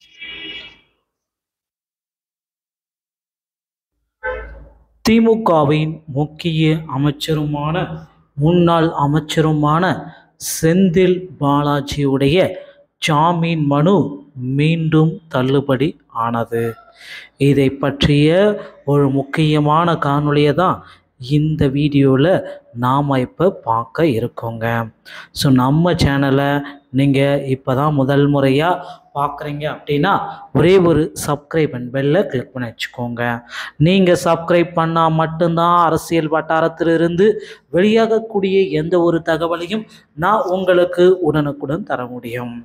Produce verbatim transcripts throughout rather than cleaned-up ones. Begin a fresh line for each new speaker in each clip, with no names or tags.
திமுகவின் முக்கிய அமைச்சருமான முன்னாள் அமைச்சருமான செந்தில் பாலாஜியுடைய ஜாமீன் மனு மீண்டும் தள்ளுபடி ஆனது. இதை பற்றிய ஒரு முக்கியமான காணொளியை தான் இந்த வீடியோவில் நாம் இப்போ பார்க்க இருக்கோங்க. ஸோ நம்ம சேனலை நீங்கள் இப்போ தான் முதல் முறையாக பார்க்குறீங்க அப்படின்னா ஒரே ஒரு சப்ஸ்கிரைப் அண்ட் பெல்லை கிளிக் பண்ணி வச்சுக்கோங்க. நீங்கள் சப்ஸ்கிரைப் பண்ணால் மட்டும்தான் அரசியல் வட்டாரத்திலிருந்து வெளியாகக்கூடிய எந்த ஒரு தகவலையும் நான் உங்களுக்கு உடனுக்குடன் தர முடியும்.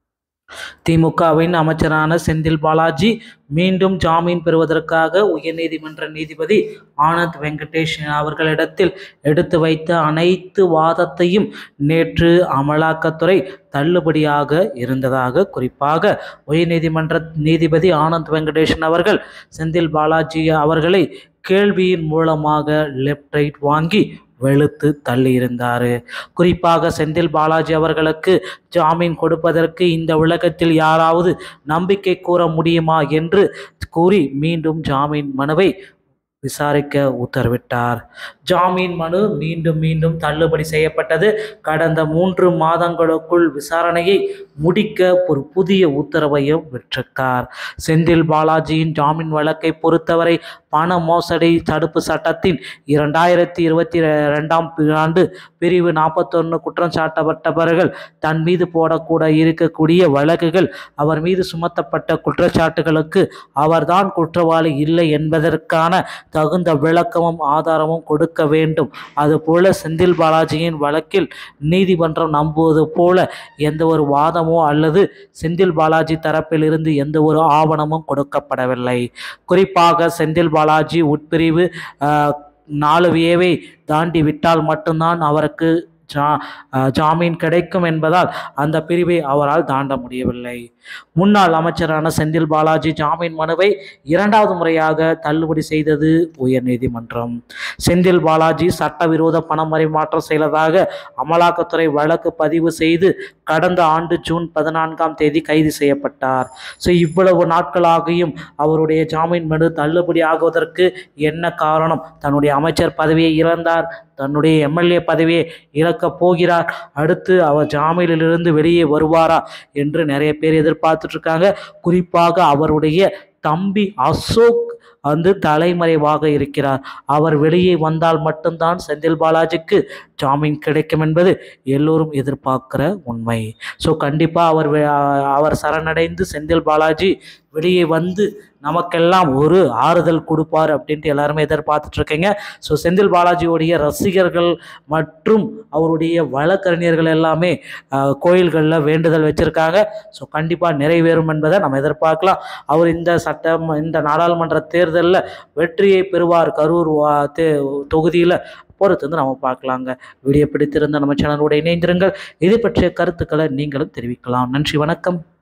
திமுகவின் அமைச்சரான செந்தில் பாலாஜி மீண்டும் ஜாமீன் பெறுவதற்காக உயர்நீதிமன்ற நீதிபதி ஆனந்த் வெங்கடேஷ் அவர்களிடத்தில் எடுத்து வைத்த அனைத்து வாதத்தையும் நேற்று அமலாக்கத்துறை தள்ளுபடியாக இருந்ததாக குறிப்பாக உயர்நீதிமன்ற நீதிபதி ஆனந்த் வெங்கடேஷன் அவர்கள் செந்தில் பாலாஜி அவர்களை கேள்வியின் மூலமாக லெஃப்ட் ரைட் வாங்கி வெளுத்து தள்ளியிருந்தார். குறிப்பாக செந்தில் பாலாஜி அவர்களுக்கு ஜாமீன் கொடுப்பதற்கு இந்த உலகத்தில் யாராவது நம்பிக்கை கூற முடியுமா என்று கூறி மீண்டும் ஜாமீன் மனுவை விசாரிக்க உத்தரவிட்டார். ஜாமீன் மனு மீண்டும் மீண்டும் தள்ளுபடி செய்யப்பட்டது. கடந்த மூன்று மாதங்களுக்குள் விசாரணையை முடிக்க ஒரு புதிய உத்தரவையும் விட்டிருக்கார். செந்தில் பாலாஜியின் ஜாமீன் வழக்கை பொறுத்தவரை பண மோசடி தடுப்பு சட்டத்தின் இரண்டாயிரத்தி இருபத்தி ரெண்டாம் ஆண்டு பிரிவு நாற்பத்தொன்று குற்றம் சாட்டப்பட்டவர்கள் தன் மீது போடக்கூட இருக்கக்கூடிய வழக்குகள் அவர் மீது சுமத்தப்பட்ட குற்றச்சாட்டுகளுக்கு அவர்தான் குற்றவாளி இல்லை என்பதற்கான தகுந்த விளக்கமும் ஆதாரமும் கொடுக்க வேண்டும். அதுபோல செந்தில் பாலாஜியின் வழக்கில் நீதிமன்றம் நம்புவது போல எந்த ஒரு வாதமோ அல்லது செந்தில் பாலாஜி தரப்பில் இருந்து எந்த ஒரு ஆவணமும் கொடுக்கப்படவில்லை. குறிப்பாக செந்தில் பாலாஜி உட்பிரிவு நாலு ஏவை தாண்டி விட்டால் மட்டும்தான் அவருக்கு ஜா ஜாமீன் கிடைக்கும் என்பதால் அந்த பிரிவை அவரால் தாண்ட முடியவில்லை. முன்னாள் அமைச்சரான செந்தில் பாலாஜி ஜாமீன் மனுவை இரண்டாவது முறையாக தள்ளுபடி செய்தது உயர்நீதிமன்றம். செந்தில் பாலாஜி சட்டவிரோத பண பரிமாற்றம் செய்ததாக அமலாக்கத்துறை வழக்கு பதிவு செய்து கடந்த ஆண்டு ஜூன் பதினான்காம் தேதி கைது செய்யப்பட்டார். ஸோ இவ்வளவு நாட்களாகியும் அவருடைய ஜாமீன் மனு தள்ளுபடி ஆகுவதற்கு என்ன காரணம்? தன்னுடைய அமைச்சர் பதவியை இழந்தார், தன்னுடைய எம்எல்ஏ பதவியை இழக்கப் போகிறார், அடுத்து அவர் ஜாமீனிலிருந்து வெளியே வருவாரா என்று நிறைய பேர் எதிர்பார்த்துட்டு இருக்காங்க. குறிப்பாக அவருடைய தம்பி அசோக் வந்து தலைமறைவாக இருக்கிறார். அவர் வெளியே வந்தால் மட்டும்தான் செந்தில் பாலாஜிக்கு ஜாமீன் கிடைக்கும் என்பது எல்லோரும் எதிர்பார்க்கிற உண்மை. ஸோ கண்டிப்பாக அவர் அவர் சரணடைந்து செந்தில் பாலாஜி வெளியே வந்து நமக்கெல்லாம் ஒரு ஆறுதல் கொடுப்பார் அப்படின்ட்டு எல்லாருமே எதிர்பார்த்துட்டு இருக்கீங்க. ஸோ செந்தில் பாலாஜியோடைய ரசிகர்கள் மற்றும் அவருடைய வழக்கறிஞர்கள் எல்லாமே கோயில்களில் வேண்டுதல் வச்சுருக்காங்க. ஸோ கண்டிப்பாக நிறைவேறும் என்பதை நம்ம எதிர்பார்க்கலாம். அவர் இந்த சட்டம் இந்த நாடாளுமன்ற தேர்தலில் வெற்றியை பெறுவார் கரூர் தே தொகுதியில் பொறுத்து வந்து நம்ம பார்க்கலாங்க. வீடியோ பிடித்திருந்த நம்ம சேனலோட இணைந்திருங்கள். இது பற்றிய கருத்துக்களை நீங்களும் தெரிவிக்கலாம். நன்றி, வணக்கம்.